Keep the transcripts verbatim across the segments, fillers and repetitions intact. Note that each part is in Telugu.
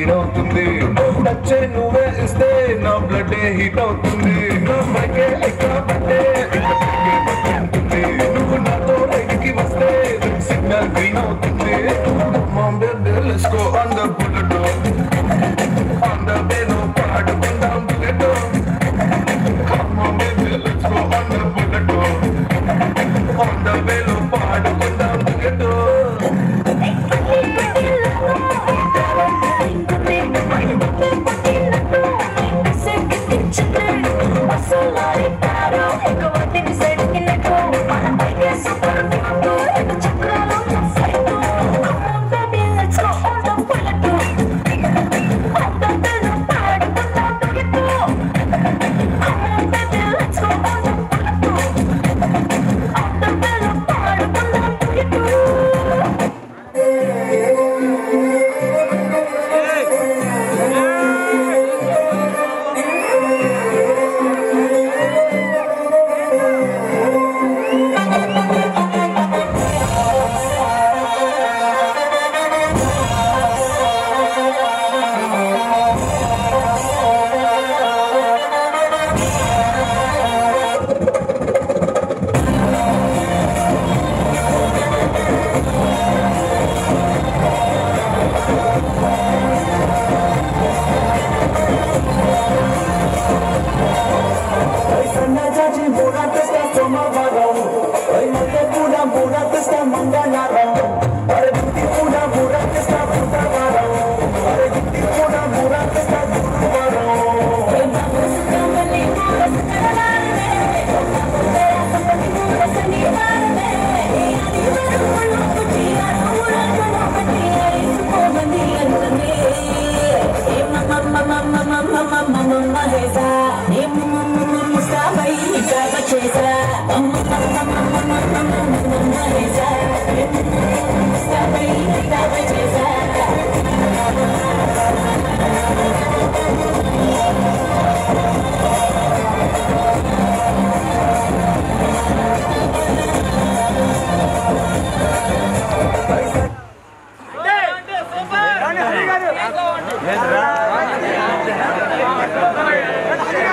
స్పీడ్ అవుతుంది నచ్చే నువ్వే ఇస్తే నా బ్లడ్ హీట్ అవుతుంది నా బైకే ఎక్కడ పట్టే ఉంటుంది నువ్వు నాతో రైడ్కి వస్తే సిగ్నల్ గ్రీన్ అవుతుంది Mom baby let's go on the bullet on the beno పాడుకుందాం bullet Come on baby let's go on the bullet on the beno పాడుకుందాం bullet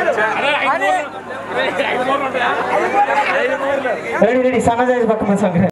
Ready, ready, sana jai bakma sangre.